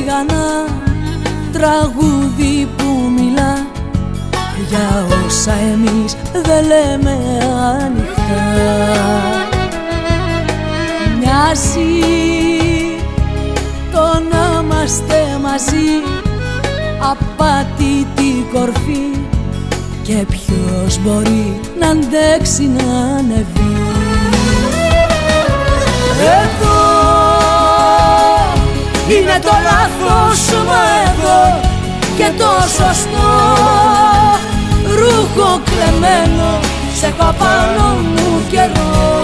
για ένα τραγούδι που μιλά για όσα εμείς δεν λέμε ανοιχτά. Μοιάζει το να είμαστε μαζί, απάτητη κορφή, και ποιος μπορεί να αντέξει να ανεβεί. Εδώ είναι το λάθος, μα εδώ και το σωστό. Ρούχο κλεμμένο, σε έχω πάνω μου καιρό.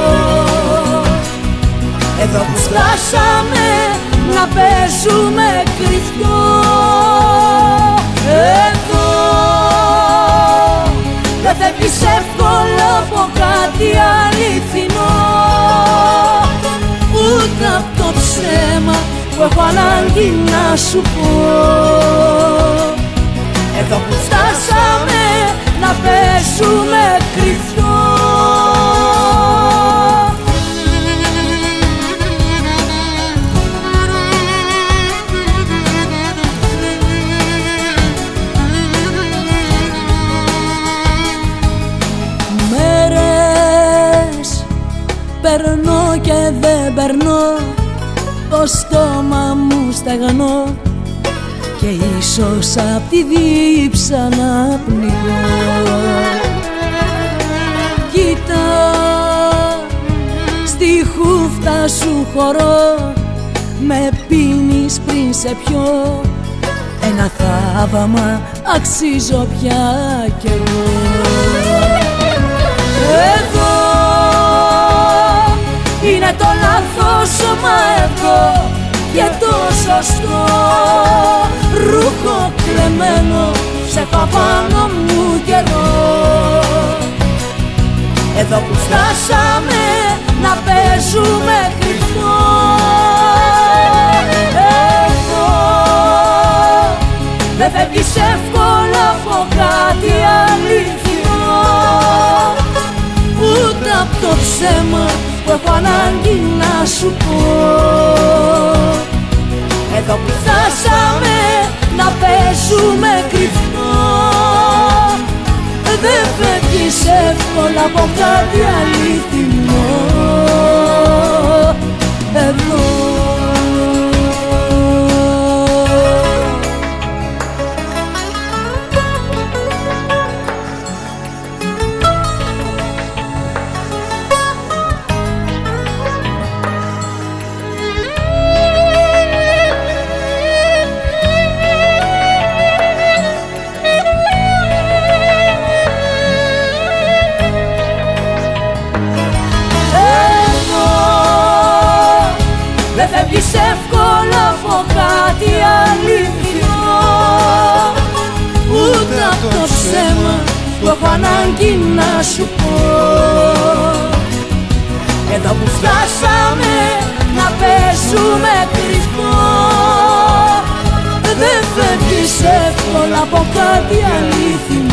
Εδώ που φτάσαμε να παίζουμε κρυφτό. Εδώ δεν φεύγεις εύκολα από κάτι αληθινό, ούτε απ' το ψέμα που έχω ανάγκη να σου πω. Εδώ που φτάσαμε να παίζουμε κρυφτό. Μέρες περνώ και δεν περνώ, το στόμα μου στεγνώ και ίσως απ' τη δίψα να πνιγώ. Κοίτα, στη χούφτα σου χωρώ, με πίνεις πριν σε πιω, ένα θαύμα αξίζω πια κι εγώ. Εδώ είναι το λάθος, μα εδώ και το σωστό. Ρούχο κλεμμένο, σε έχω πάνω μου καιρό. Εδώ που φτάσαμε να παίζουμε κρυφτό. Εδώ δεν φεύγεις εύκολα από κάτι αληθινό, ούτε απ' το ψέμα που έχω ανάγκη να σου πω. Εδώ που φτάσαμε να παίζουμε κρυφτό. Δεν φεύγεις εύκολα από κάτι αληθινό. Εδώ δεν φεύγεις εύκολα από κάτι αληθινό, ούτε απ' το ψέμα που έχω ανάγκη να σου πω. Εδώ που φτάσαμε να παίζουμε κρυφτό. Δεν φεύγεις εύκολα από κάτι αληθινό.